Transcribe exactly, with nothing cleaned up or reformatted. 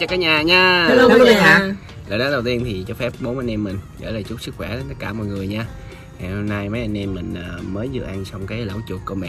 cả nhà nha. Hello cả nhà. Lời nói đầu tiên thì cho phép bốn anh em mình gửi lời chúc sức khỏe đến tất cả mọi người nha. Ngày hôm nay mấy anh em mình mới vừa ăn xong cái lẩu chuột của mẹ.